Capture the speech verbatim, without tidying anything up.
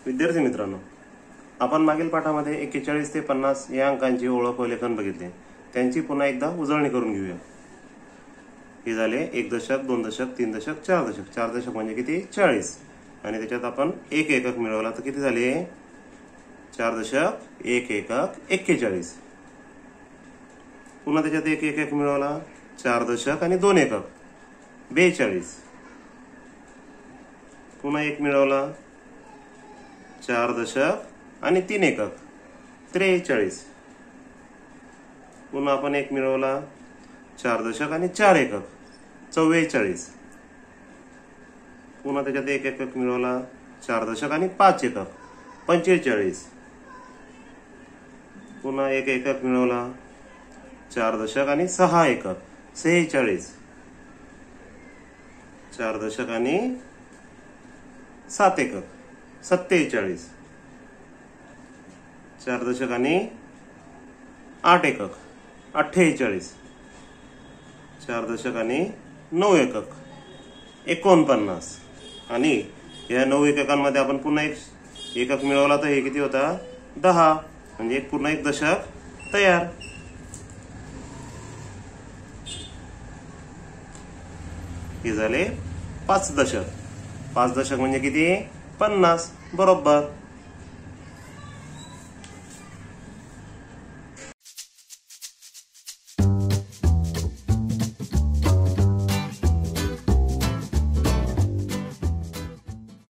विद्यार्थी मित्रांनो, आपण मागील पाठामध्ये एक्केचाळीस ते पन्नास या अंकांची ओळख व लेखन बघितले. त्यांची पुन्हा एकदा उजळणी करून घेऊया. हे झाले एक दशक, दोन दशक, तीन दशक, चार दशक. चार दशक म्हणजे किती? चाळीस. आणि त्याच्यात आपण एक एकक मिळवला तर किती झाले? चार दशक, एक एकक, एक्केचाळीस. पुन्हा त्याच्यात एक एकक मिळवला, चार दशक आणि दोन एकक, बेचाळीस. पुन्हा एक मिळवला, चार दशक आणि तीन एकक, त्रेचाळीस. पुन्हा आपण एक मिळवला, चार दशक आणि चार एकक, चव्वेचाळीस. पुन्हा त्याच्यात एक एकक मिळवला, चार दशक आणि पाच एकक, पंचेचाळीस. पुन्हा एक एकक मिळवला, चार दशक आणि सहा एकक, सेहेचाळीस. चार दशक आणि सात एकक, सत्तेचाळीस. चार दशक आणि आठ एकक, अठ्ठेचाळीस. चार दशक आणि नऊ एकक, एकोणपन्नास. आणि या नऊ एककांमध्ये आपण पुन्हा एक एकक मिळवला तर हे किती होता? दहा. म्हणजे एक पुन्हा एक दशक तयार. हे झाले पाच दशक. पाच दशक म्हणजे किती? पन्नास. बरोबर.